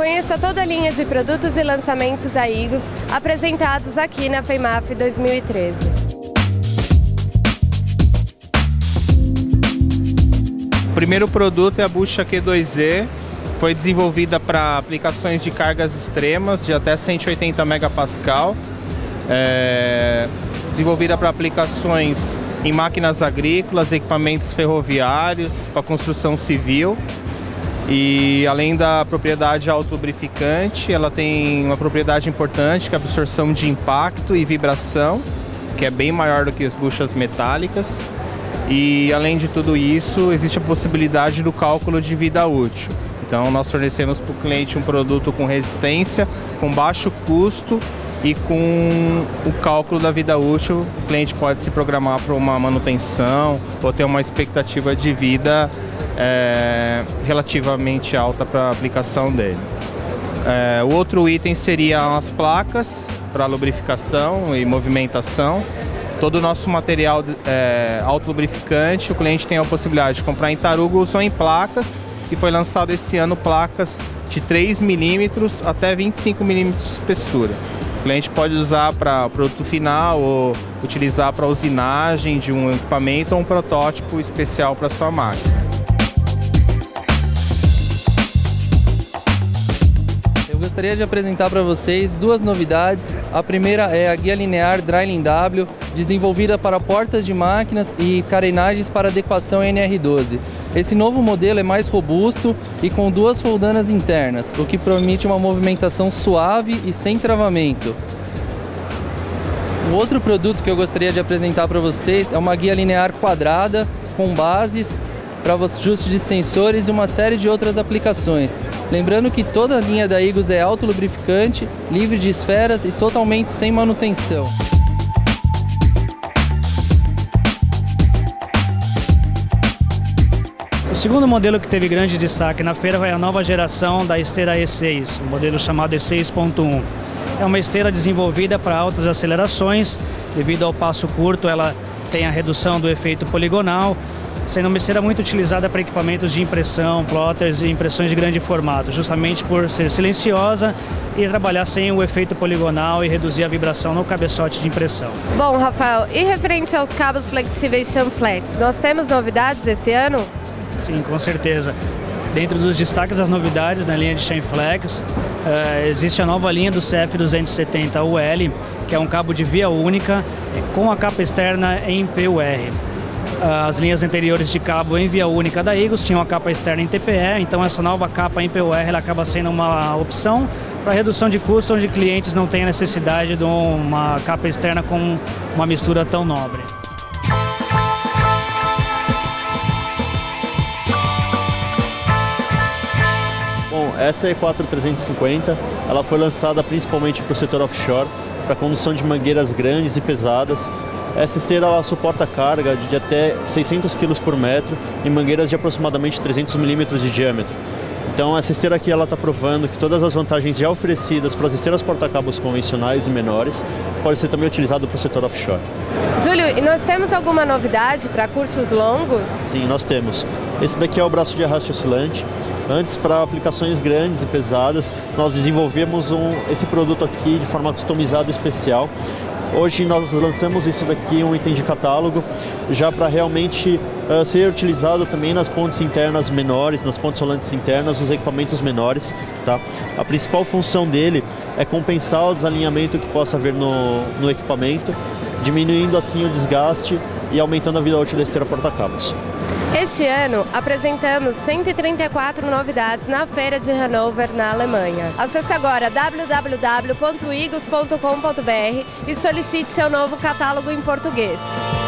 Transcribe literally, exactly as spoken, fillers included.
Conheça toda a linha de produtos e lançamentos da Igos apresentados aqui na FEIMAF dois mil e treze. O primeiro produto é a bucha Q dois E, foi desenvolvida para aplicações de cargas extremas de até cento e oitenta megapascal, é, desenvolvida para aplicações em máquinas agrícolas, equipamentos ferroviários, para construção civil. E além da propriedade autolubrificante, ela tem uma propriedade importante que é a absorção de impacto e vibração, que é bem maior do que as buchas metálicas. E além de tudo isso, existe a possibilidade do cálculo de vida útil. Então nós fornecemos para o cliente um produto com resistência, com baixo custo e com o cálculo da vida útil. O cliente pode se programar para uma manutenção ou ter uma expectativa de vida é, relativamente alta para a aplicação dele. É, o outro item seria as placas para lubrificação e movimentação. Todo o nosso material é, autolubrificante, o cliente tem a possibilidade de comprar em tarugos ou em placas, e foi lançado esse ano placas de três milímetros até vinte e cinco milímetros de espessura. O cliente pode usar para produto final ou utilizar para usinagem de um equipamento ou um protótipo especial para sua máquina. Gostaria de apresentar para vocês duas novidades. A primeira é a guia linear Dryling W, desenvolvida para portas de máquinas e carenagens para adequação N R doze. Esse novo modelo é mais robusto e com duas roldanas internas, o que permite uma movimentação suave e sem travamento. O outro produto que eu gostaria de apresentar para vocês é uma guia linear quadrada com bases para ajuste de sensores e uma série de outras aplicações. Lembrando que toda a linha da Igos é autolubrificante, livre de esferas e totalmente sem manutenção. O segundo modelo que teve grande destaque na feira foi a nova geração da esteira E seis, o modelo chamado E seis ponto um. É uma esteira desenvolvida para altas acelerações. Devido ao passo curto, ela tem a redução do efeito poligonal, sendo uma esteira muito utilizada para equipamentos de impressão, plotters e impressões de grande formato, justamente por ser silenciosa e trabalhar sem o efeito poligonal e reduzir a vibração no cabeçote de impressão. Bom, Rafael, e referente aos cabos flexíveis Chanflex, nós temos novidades esse ano? Sim, com certeza. Dentro dos destaques das novidades na linha de Chanflex, uh, existe a nova linha do C F duzentos e setenta U L, que é um cabo de via única com a capa externa em P U R. As linhas anteriores de cabo em via única da Igos tinham a capa externa em T P E, então essa nova capa em P U R ela acaba sendo uma opção para redução de custo, onde clientes não têm a necessidade de uma capa externa com uma mistura tão nobre. Bom, essa E quatro trezentos e cinquenta, ela foi lançada principalmente para o setor offshore, para a condução de mangueiras grandes e pesadas. Essa esteira ela suporta carga de até seiscentos quilos por metro em mangueiras de aproximadamente trezentos milímetros de diâmetro. Então essa esteira aqui ela está provando que todas as vantagens já oferecidas para as esteiras porta-cabos convencionais e menores podem ser também utilizadas para o setor offshore. Júlio, e nós temos alguma novidade para cursos longos? Sim, nós temos. Esse daqui é o braço de arraste oscilante. Antes, para aplicações grandes e pesadas, nós desenvolvemos um, esse produto aqui de forma customizada e especial. Hoje nós lançamos isso daqui, um item de catálogo, já para realmente uh, ser utilizado também nas pontes internas menores, nas pontes rolantes internas, nos equipamentos menores. Tá? A principal função dele é compensar o desalinhamento que possa haver no, no equipamento, diminuindo assim o desgaste e aumentando a vida útil da esteira porta-cabos. Este ano, apresentamos cento e trinta e quatro novidades na Feira de Hannover, na Alemanha. Acesse agora w w w ponto igos ponto com ponto b r e solicite seu novo catálogo em português.